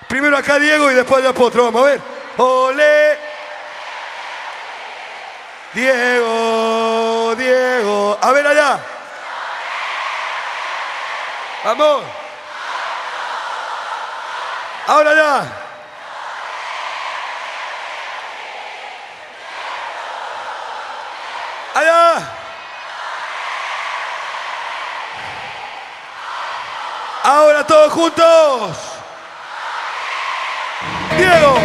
Primero acá Diego y después allá Potro. Vamos a ver. ¡Ole! Diego, Diego. A ver allá. Vamos. Ahora allá. Allá. Ahora todos juntos. Diego.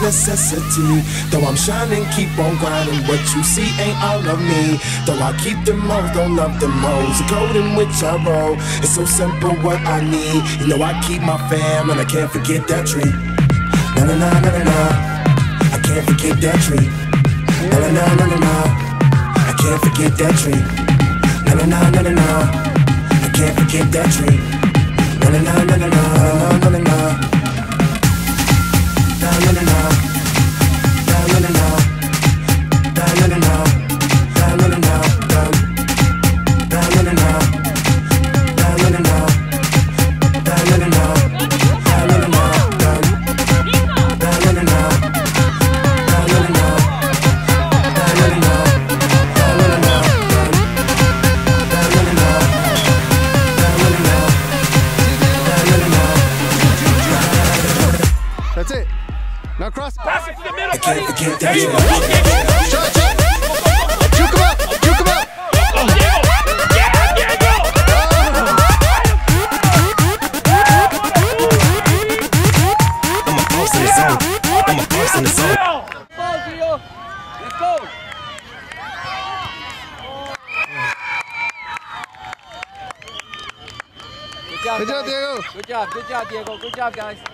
necessity. Though I'm shining, keep on grinding. What you see ain't all of me. Though I keep them hoes, don't love them hoes. The code in which I roll, it's so simple what I need. You know I keep my fam and I can't forget that tree. Na na na na na na, I can't forget that tree. Na na na na na na, I can't forget that tree. Na na na na na na, I can't forget that tree. Na na na na na na na na na. Na na na na. Na na na na. Na na na na. Na na na na. Na na na na. Na na na na. Na na na na. That's it. Now cross. Pass it to the middle, I can't forget that shit. Shut up. Juke him up. Juke him up. I'm a boss in the zone. I'm a boss in the zone. Let's go. Good job, Diego. Good job, Diego. Good job, guys.